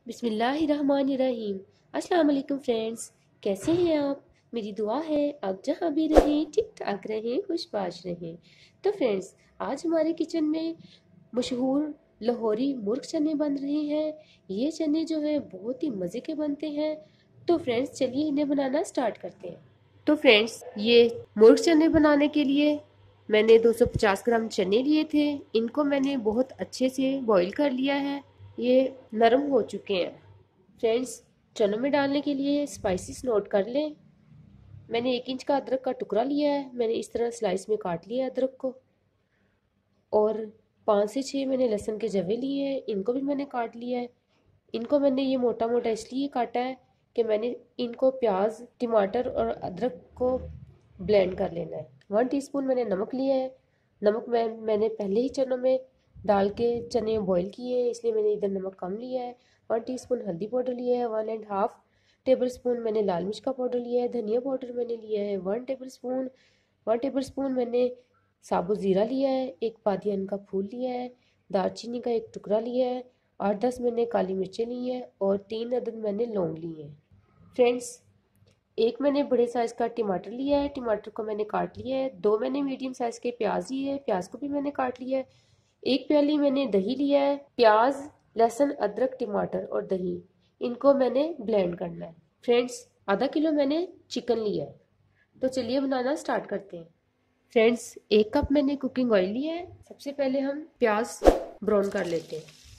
बिस्मिल्लाहिर्रहमानिर्रहीम। अस्सलाम वालेकुम फ्रेंड्स, कैसे हैं आप? मेरी दुआ है आप जहाँ भी रहें ठीक ठाक रहें, खुशबाश रहें। तो फ्रेंड्स, आज हमारे किचन में मशहूर लाहौरी मुर्ग चने बन रहे हैं। ये चने जो है बहुत ही मज़े के बनते हैं। तो फ्रेंड्स, चलिए इन्हें बनाना स्टार्ट करते हैं। तो फ्रेंड्स, ये मुर्ग चने बनाने के लिए मैंने 250 ग्राम चने लिए थे। इनको मैंने बहुत अच्छे से बॉईल कर लिया है। ये नरम हो चुके हैं। फ्रेंड्स, चनों में डालने के लिए स्पाइसेस नोट कर लें। मैंने 1 इंच का अदरक का टुकड़ा लिया है। मैंने इस तरह स्लाइस में काट लिया है अदरक को। और 5 से 6 मैंने लहसुन के जवे लिए हैं, इनको भी मैंने काट लिया है। इनको मैंने ये मोटा मोटा इसलिए काटा है कि मैंने इनको प्याज, टमाटर और अदरक को ब्लेंड कर लेना है। 1 टीस्पून मैंने नमक लिया है। नमक मैंने पहले ही चनों में डाल के चने बॉईल किए हैं, इसलिए मैंने इधर नमक कम लिया है। 1 टीस्पून हल्दी पाउडर लिया है। 1.5 टेबल स्पून मैंने लाल मिर्च का पाउडर लिया है। धनिया पाउडर मैंने लिया है 1 टेबल स्पून। 1 टेबल स्पून मैंने साबुत ज़ीरा लिया है। एक बादियान का फूल लिया है। दालचीनी का एक टुकड़ा लिया है। 8-10 मैंने काली मिर्चें ली हैं और 3 अदद मैंने लौंग लिए हैं। फ्रेंड्स, एक मैंने बड़े साइज़ का टमाटर लिया है। टमाटर को मैंने काट लिया है। 2 मैंने मीडियम साइज़ के प्याज लिए हैं। प्याज को भी मैंने काट लिया है। 1 प्याली मैंने दही लिया है। प्याज, लहसुन, अदरक, टमाटर और दही, इनको मैंने ब्लेंड करना है। फ्रेंड्स, आधा किलो मैंने चिकन लिया है। तो चलिए बनाना स्टार्ट करते हैं। फ्रेंड्स, 1 कप मैंने कुकिंग ऑयल लिया है। सबसे पहले हम प्याज ब्राउन कर लेते हैं।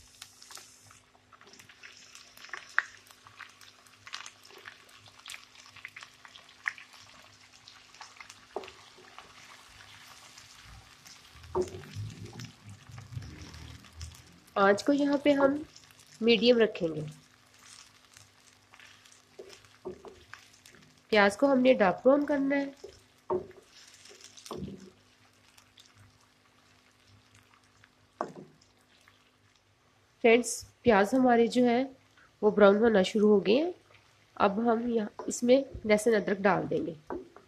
आंच को यहाँ पे हम मीडियम रखेंगे। प्याज को हमने डार्क ब्राउन करना है। फ्रेंड्स, प्याज हमारे जो है वो ब्राउन होना शुरू हो गए हैं। अब हम यहाँ इसमें लहसुन अदरक डाल देंगे।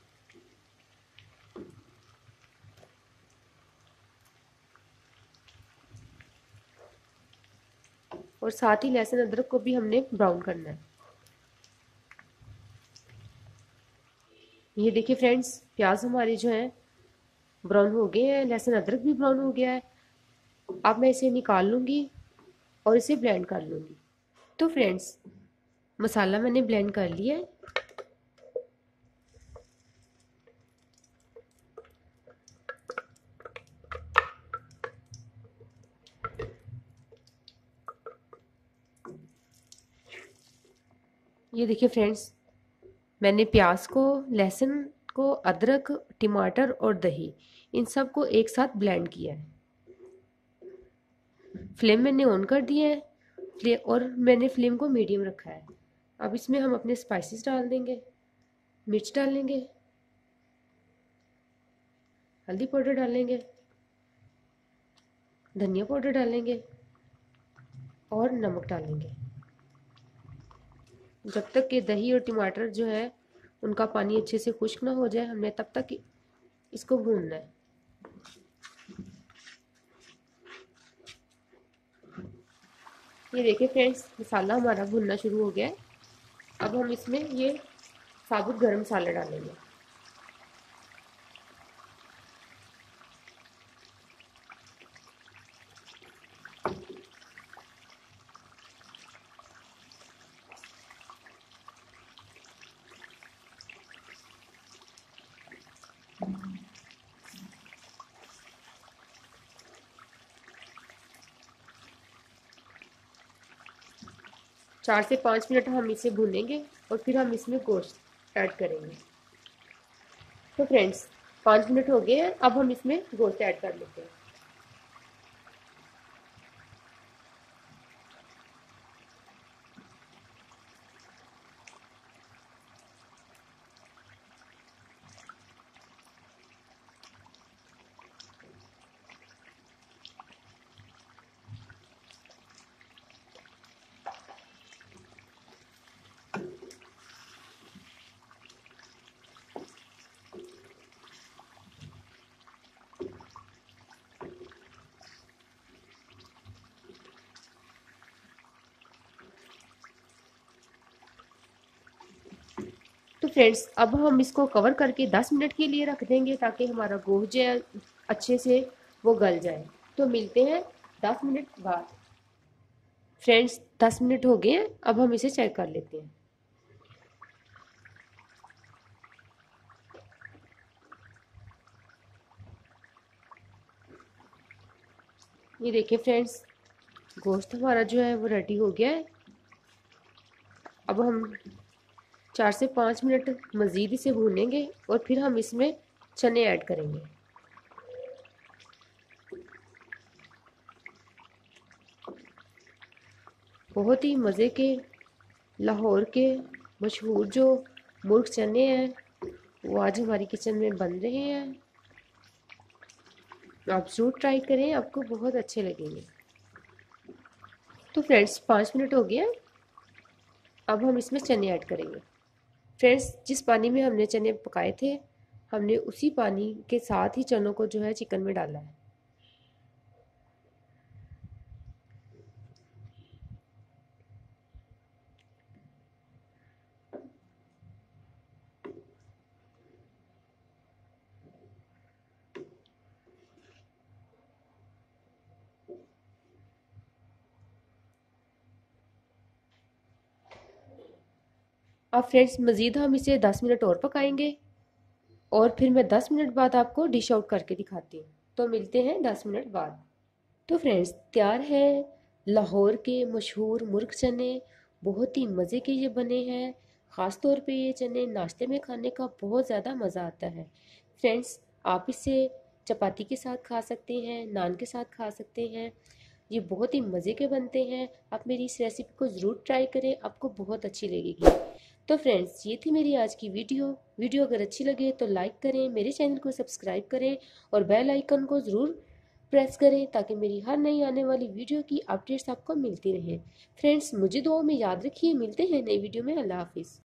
और साथ ही लहसुन अदरक को भी हमने ब्राउन करना है। ये देखिए फ्रेंड्स, प्याज हमारे जो है ब्राउन हो गए हैं। लहसुन अदरक भी ब्राउन हो गया है। अब मैं इसे निकाल लूँगी और इसे ब्लेंड कर लूँगी। तो फ्रेंड्स, मसाला मैंने ब्लेंड कर लिया है। ये देखिए फ्रेंड्स, मैंने प्याज को, लहसुन को, अदरक, टमाटर और दही, इन सब को एक साथ ब्लेंड किया है। फ्लेम मैंने ऑन कर दिया है और मैंने फ्लेम को मीडियम रखा है। अब इसमें हम अपने स्पाइसेस डाल देंगे। मिर्च डालेंगे, हल्दी पाउडर डालेंगे, धनिया पाउडर डालेंगे और नमक डालेंगे। जब तक कि दही और टमाटर जो है उनका पानी अच्छे से खुश्क ना हो जाए, हमने तब तक इसको भूनना है। ये देखिए फ्रेंड्स, मसाला हमारा भुनना शुरू हो गया है। अब हम इसमें ये साबुत गरम मसाला डालेंगे। 4 से 5 मिनट हम इसे भूनेंगे और फिर हम इसमें गोश्त ऐड करेंगे। तो फ्रेंड्स, 5 मिनट हो गए हैं। अब हम इसमें गोश्त ऐड कर लेते हैं। तो फ्रेंड्स अब हम इसको कवर करके 10 मिनट के लिए रख देंगे ताकि हमारा गोश्त जो है अच्छे से वो गल जाए। तो मिलते हैं 10 मिनट बाद। फ्रेंड्स 10 मिनट हो गए हैं, अब हम इसे चेक कर लेते हैं। ये देखिए फ्रेंड्स, गोश्त हमारा जो है वो रेडी हो गया है। अब हम 4 से 5 मिनट मज़ीद इसे भूनेंगे और फिर हम इसमें चने ऐड करेंगे। बहुत ही मज़े के लाहौर के मशहूर जो मुर्ग चने हैं वो आज हमारी किचन में बन रहे हैं। आप ज़रूर ट्राई करें, आपको बहुत अच्छे लगेंगे। तो फ्रेंड्स 5 मिनट हो गया, अब हम इसमें चने ऐड करेंगे। फ्रेंड्स जिस पानी में हमने चने पकाए थे, हमने उसी पानी के साथ ही चनों को जो है चिकन में डाला है। अब फ्रेंड्स मज़ीद हम इसे 10 मिनट और पकाएंगे और फिर मैं 10 मिनट बाद आपको डिश आउट करके दिखाती हूँ। तो मिलते हैं 10 मिनट बाद। तो फ्रेंड्स तैयार है लाहौर के मशहूर मुर्ग चने। बहुत ही मज़े के ये बने हैं। ख़ास तौर पे ये चने नाश्ते में खाने का बहुत ज़्यादा मज़ा आता है। फ्रेंड्स आप इसे चपाती के साथ खा सकते हैं, नान के साथ खा सकते हैं। ये बहुत ही मज़े के बनते हैं। आप मेरी इस रेसिपी को ज़रूर ट्राई करें, आपको बहुत अच्छी लगेगी। तो फ्रेंड्स ये थी मेरी आज की वीडियो अगर अच्छी लगे तो लाइक करें, मेरे चैनल को सब्सक्राइब करें और बेल आइकन को ज़रूर प्रेस करें ताकि मेरी हर नई आने वाली वीडियो की अपडेट्स आपको मिलती रहें। फ्रेंड्स मुझे दुआ में याद रखिए, मिलते हैं नई वीडियो में। अल्लाह हाफिज़।